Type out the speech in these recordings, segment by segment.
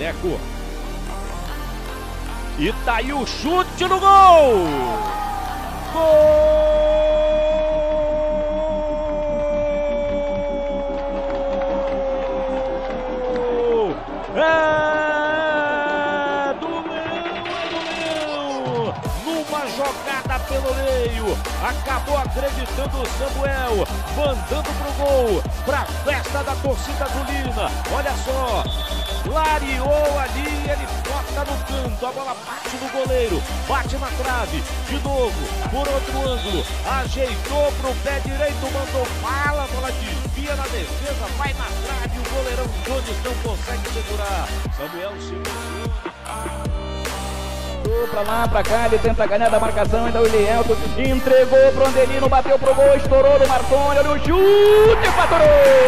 Deco. E tá aí o chute no gol! Gol! É do Leão! Numa jogada pelo meio, acabou acreditando o Samuel, mandando pro gol, pra festa da torcida azulina. Olha só, clareou ali, ele toca no canto, a bola bate no goleiro, bate na trave, de novo, por outro ângulo, ajeitou pro pé direito, mandou bala, a bola desvia na defesa, vai na trave, o goleirão Jones não consegue segurar. Samuel se emociona. Pra lá, pra cá, ele tenta ganhar da marcação, ainda o Elielto entregou pro Andelino, bateu pro gol, estourou no Marconi, olha o chute, faturou!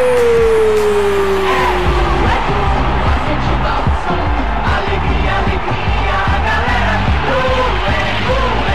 Alegria, alegria, a galera gritou, é gol, é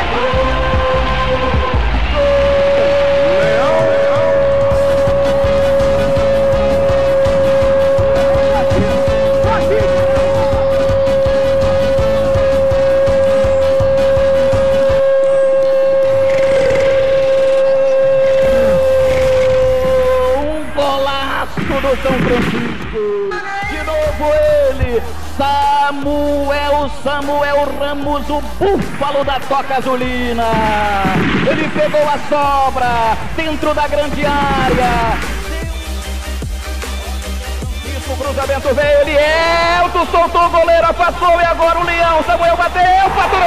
do São Francisco, de novo ele, Samuel Ramos, o búfalo da toca azulina, ele pegou a sobra, dentro da grande área, isso, o cruzamento veio, Elielto soltou o goleiro, afastou e agora o Leão, Samuel bateu, faturou!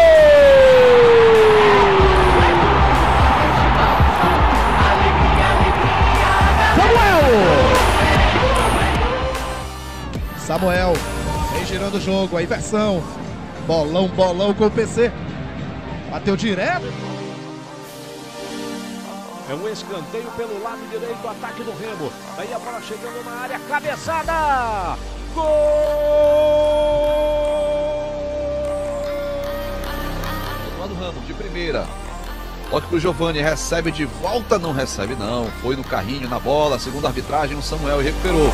Samuel vem girando o jogo, a inversão, bolão com o PC, bateu direto. É um escanteio pelo lado direito, ataque do Remo, aí a bola chegando na área, cabeçada, gol! Eduardo Ramos de primeira, toque pro Giovani, recebe de volta, não recebe não, foi no carrinho, na bola, segundo a arbitragem, o Samuel recuperou.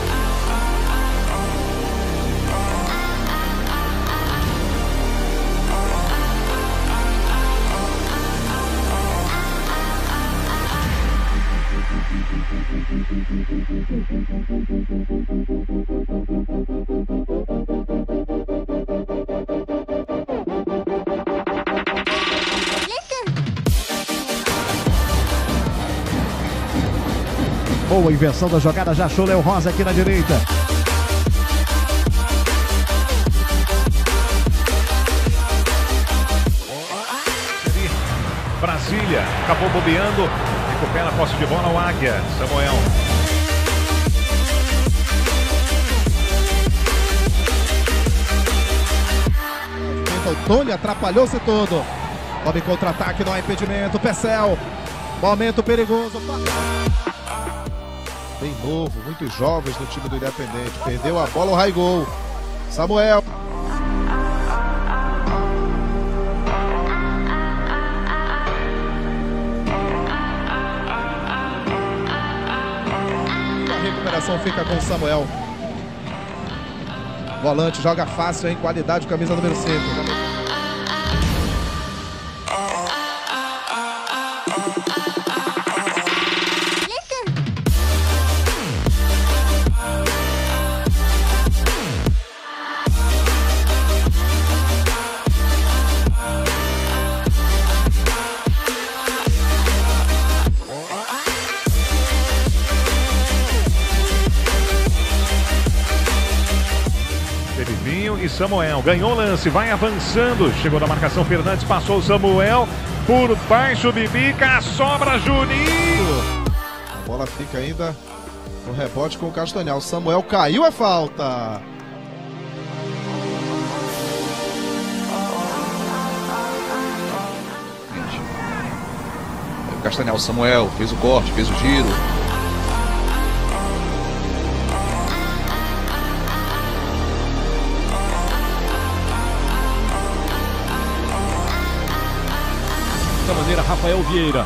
Boa inversão da jogada, já achou Léo Rosa aqui na direita. Brasília, acabou bobeando, recupera a posse de bola o Águia, Samuel. O Tony atrapalhou-se todo. Tome contra-ataque, não há impedimento. Pecel, momento perigoso. Bem novo, muitos jovens no time do Independente. Perdeu a bola, o Raigol. Samuel. A recuperação fica com o Samuel. Volante, joga fácil, em qualidade, camisa número 5. E Samuel ganhou o lance, vai avançando, chegou na marcação, Fernandes passou o Samuel, por baixo Bibica, sobra Juninho. A bola fica ainda no rebote com o Castanhal. Samuel caiu, a falta. O Castanhal, Samuel fez o corte, fez o giro. Da maneira, Rafael Vieira.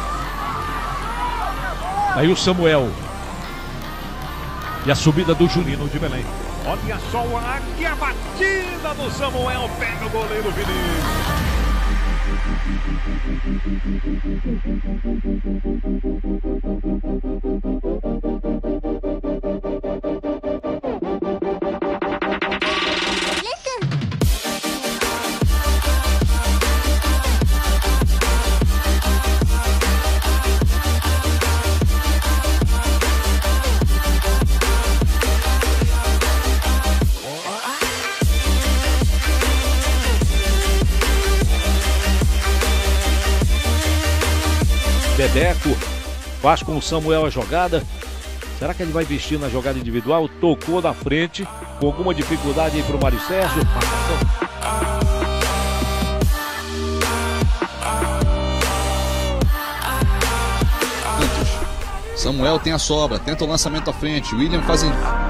Aí o Samuel. E a subida do Juninho de Belém. Olha só o águia, a batida do Samuel, pega o goleiro Vinícius. Bebeco faz com o Samuel a jogada. Será que ele vai vestir na jogada individual? Tocou na frente, com alguma dificuldade aí para o Mário Sérgio. Samuel tem a sobra, tenta o lançamento à frente. William faz